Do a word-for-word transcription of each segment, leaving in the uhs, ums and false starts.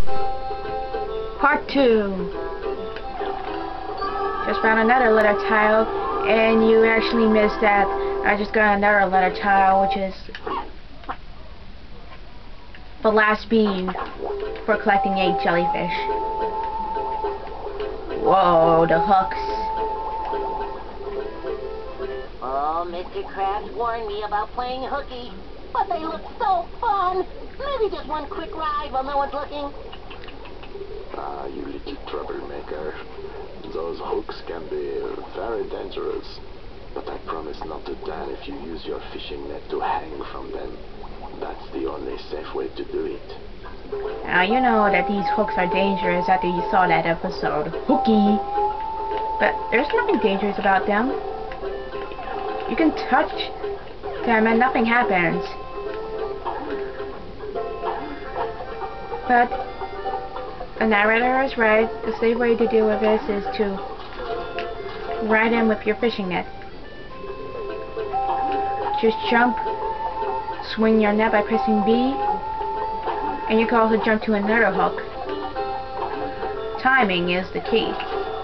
Part two. Just found another letter tile, and you actually missed that. I just got another letter tile, which is the last bean for collecting eight jellyfish. Whoa, the hooks. Oh, Mister Krabs warned me about playing hooky, but they look so fun. Maybe just one quick ride while no one's looking. Ah, you little troublemaker. Those hooks can be very dangerous, but I promise not to die if you use your fishing net to hang from them. That's the only safe way to do it. Now you know that these hooks are dangerous after you saw that episode, Hooky. But there's nothing dangerous about them. You can touch them and nothing happens. But the narrator is right. The safe way to deal with this is to ride in with your fishing net. Just jump, swing your net by pressing B, and you can also jump to another hook. Timing is the key.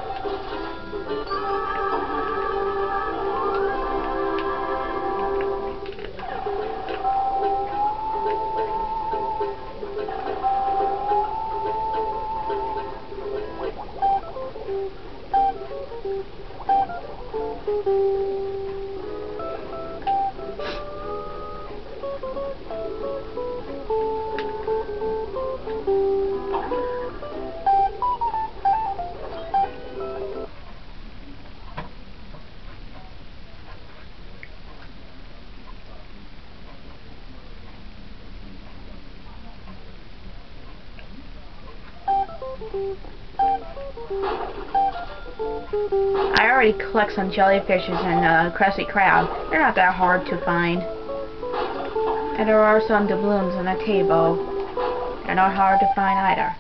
I already collect some jellyfishes and uh, crusty crab. They're not that hard to find. And there are some doubloons on the table. They're not hard to find either.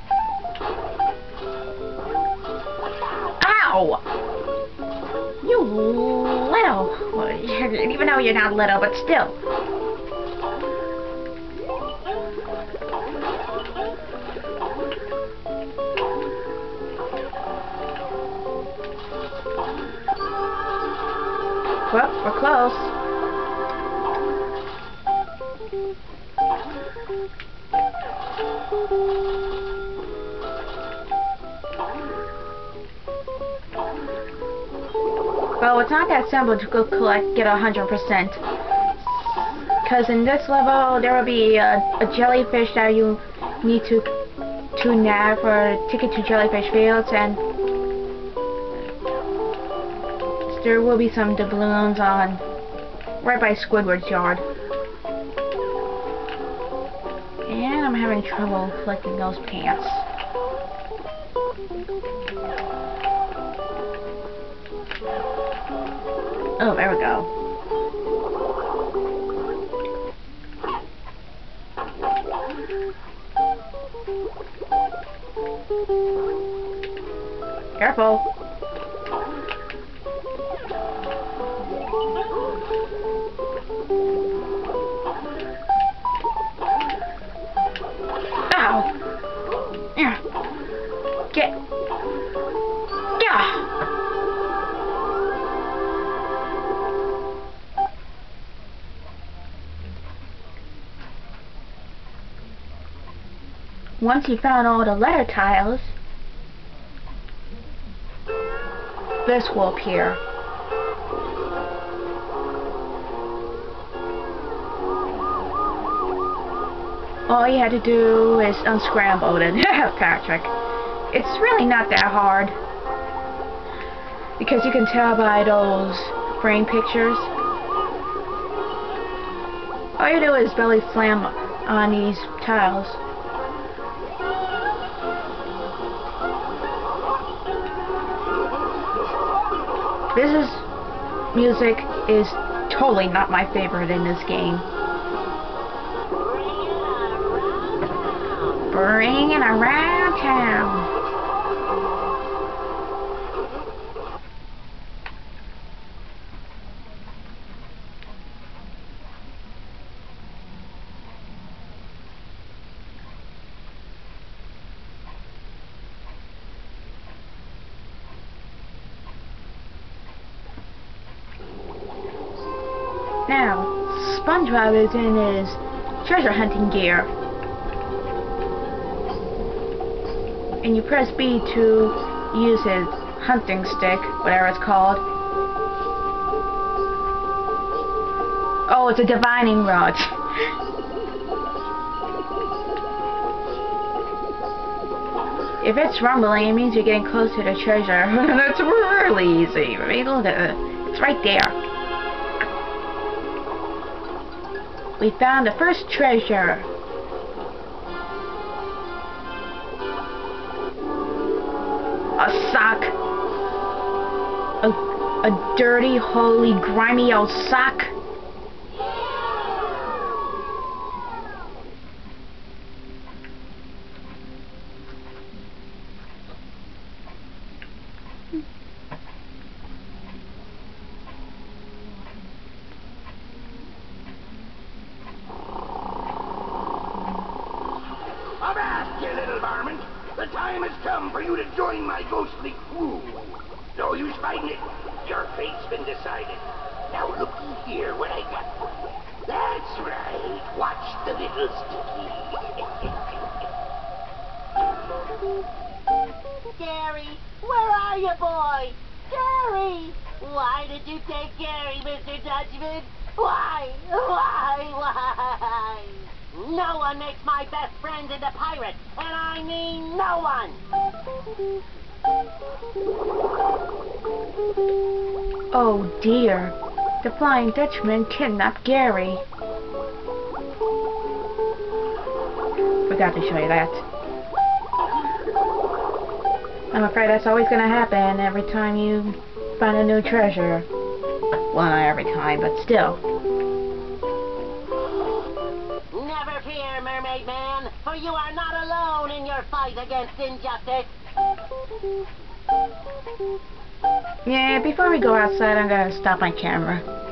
Ow! You little... Well, even though you're not little, but still. Well, we're close. Well, it's not that simple to go collect, get a hundred percent. Because in this level, there will be a, a jellyfish that you need to to nab or take it to jellyfish fields, and there will be some doubloons on right by Squidward's yard. And I'm having trouble collecting those pants. Oh, there we go. Careful. Ow! Yeah. Get. Yeah. Once you found all the letter tiles, this will appear. All you had to do is unscramble it. Patrick. It's really not that hard, because you can tell by those frame pictures. All you do is belly slam on these tiles. This is music is totally not my favorite in this game. Bringing around town. Now, Spongebob is in his treasure hunting gear. And you press B to use his hunting stick, whatever it's called. Oh, it's a divining rod. If it's rumbling, it means you're getting close to the treasure. That's really easy. I mean, look at it. It's right there. We found the first treasure. A sock. A, a dirty, holy, grimy old sock. Avast, you little varmint! The time has come for you to join my ghostly crew. No use fighting it. Your fate's been decided. Now looky here what I got for you. That's right. Watch the little sticky. Gary, where are you, boy? Gary! Why did you take Gary, Mister Dutchman? Why? Why? Why? No one makes my best friend into pirate, and I mean no one! Oh dear, the Flying Dutchman kidnapped Gary. Forgot to show you that. I'm afraid that's always going to happen every time you find a new treasure. Well, not every time, but still. Never fear, Mermaid Man, for you are not alone in your fight against injustice. Yeah, before we go outside, I'm going to stop my camera.